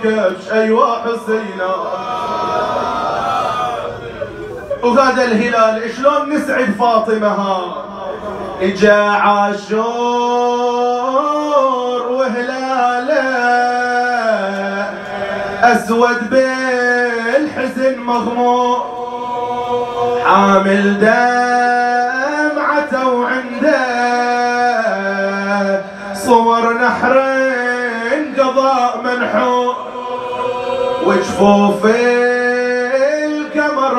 الكبش أيوة حسينا. وهذا الهلال شلون نسعد فاطمة ها. اجا عاشور وهلاله اسود بالحزن مغمور، حامل دمعته وعنده صور نحر قضاء منحور، وجفوف القمر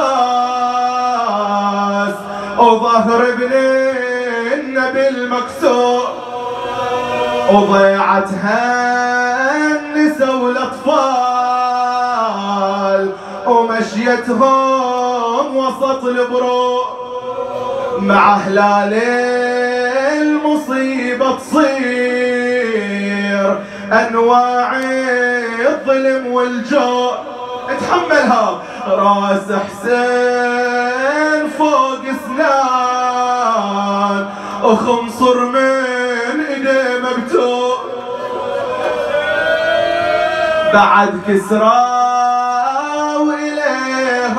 عباس وظهر ابن النبي المكسور، وضيعتها النسا والاطفال ومشيتهم وسط البرور، مع هلال المصيبة تصير انواع الظلم والجوع. اتحملها راس حسين فوق اسنان وخنصر من ايديه مبتور، بعد كسرى واليه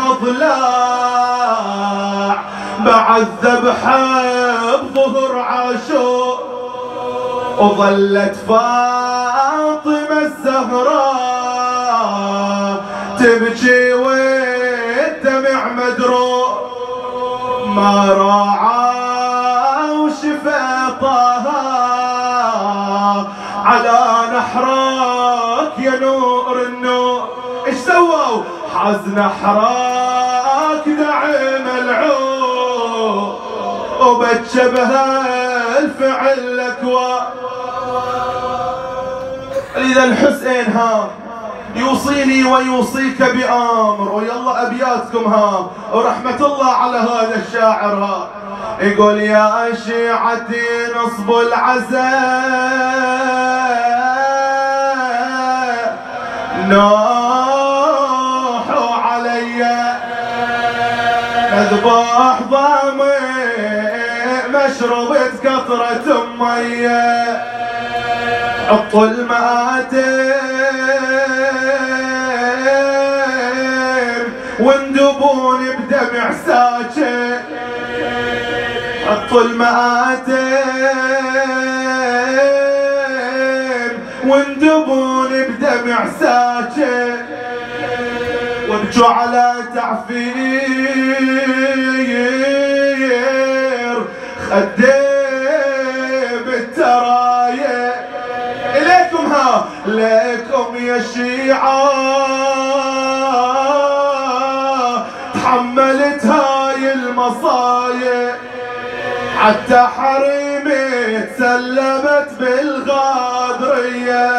ضلاع، بعد ذبحه بظهر عاشور، وظلت فاطمة الزهراء تبكي والدمع مدروع، ما راعى وشفى طه على نحرك يا نور النور. ايش سووا؟ حز نحرك دعم العود وبكى بها الفعل لكوا. إذا الحسين ها يوصيني ويوصيك بأمر، ويلا أبياتكم ها ورحمة الله على هذا الشاعر ها. يقول يا شيعتي نصب العزاء نوحوا علي، نذبح ضامي مشربة قطرة مية، حطوا المآتم واندبون بدمع ساكن، حطوا المآتم واندبون بدمع ساكن، وابجوا على تعفير خدي بالترايا. إليكم ها ليكم يا شيعة تحملت هاي المصايب، حتى حريمي تسلمت بالغادرية،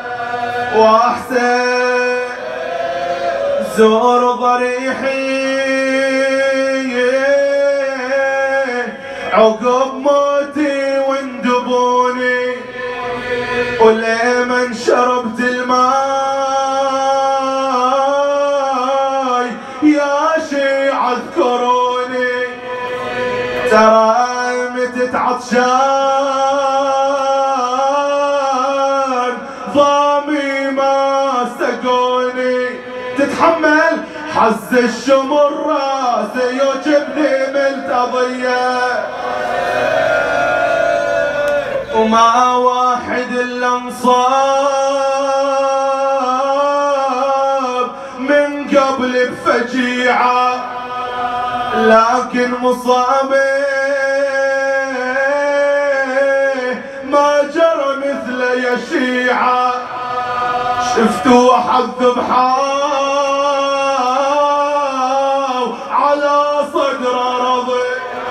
واحسن زور ضريحي عقب موتي واندبوني، ولمن شربت الماي يا شيعة اذكروني، ترى متت عطشان ضامي ما سقوني. تتحمل حز الشمر راسي يوجبني ملتضية، وما واحد الا انصاب من قبل بفجيعة، لكن مصابي ما جرى مثل يا شيعة. شفتوا احد ذبحاو على صدر رضي،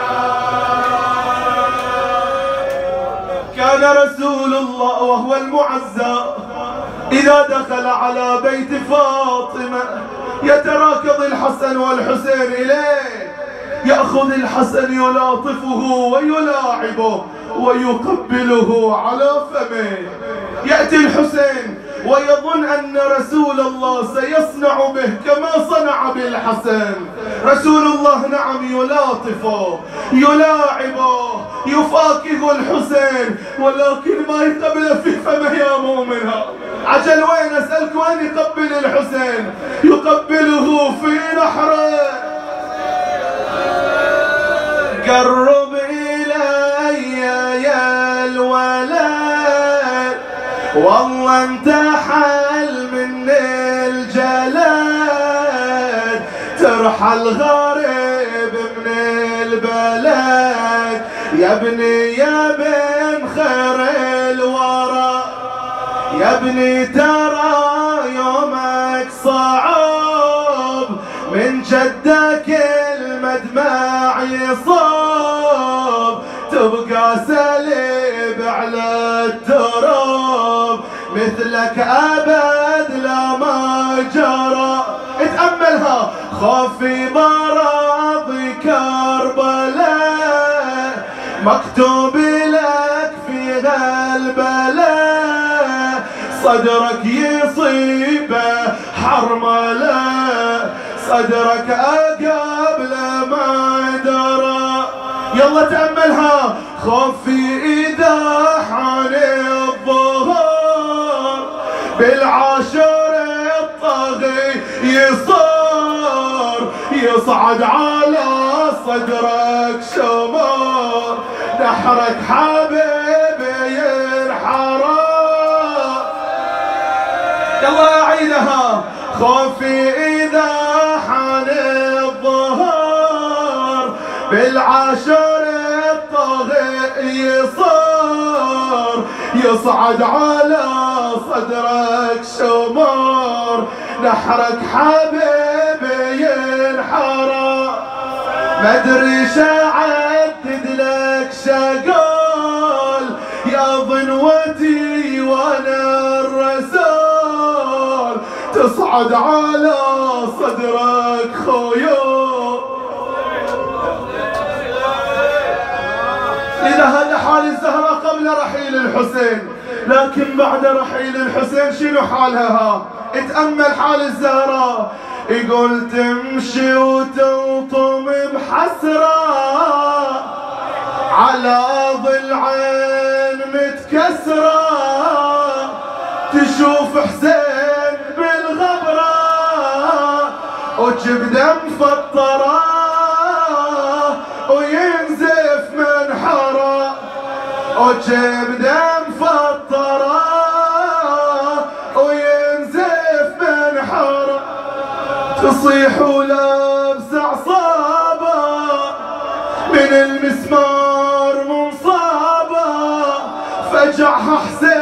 كان رسول الله وهو المعزى إذا دخل على بيت فاطمة يتراكض الحسن والحسين إليه، يأخذ الحسن يلاطفه ويلاعبه ويقبله على فمه. يأتي الحسين ويظن أن رسول الله سيصنع به كما صنع بالحسن. رسول الله نعم يلاطفه يلاعبه يفاكه الحسين، ولكن ما يقبل في فمه يا مؤمنها. عجل وين؟ أسألك وين والله انت حل من الجلد، ترحل غريب من البلد. يا ابني يا بن خير الورى، يا ابني ترى يومك صعب، من جدك المدمع يصاب، تبقى سليب على التراب، مثلك أبد لا ما جرى. اتأملها، خوفي مرضي كربلاء، مكتوب لك في البلاء، صدرك يصيبه حرملة، صدرك قبل ما درى. يلا تأملها، خوفي إذا حان الظهر، بالعاشر الطاغي يصار، يصعد على صدرك شمار، نحرك حبيبي ينحرى. يلا أعيدها، خوفي إذا حان الظهر، بالعاشر الطاغي يصار، يصعد على صدرك شمار، نحرك حبيبي ينحرى. مدري شعدد لك شقال، يا ظنوتي وانا الرسول، تصعد على صدرك خيول. إذا هذا حال الزهراء قبل رحيل الحسين، لكن بعد رحيل الحسين شنو حالها؟ اتأمل حال الزهراء. يقول تمشي وتلطم بحسرة، على ضلعين متكسرة، تشوف حسين بالغبرة، وجبده مفطرة، وينزف من حرة، وجبده مفطرة، وينزف من حرة، تصيح ولابس عصابة، من المسمار منصابة، فجعها حسين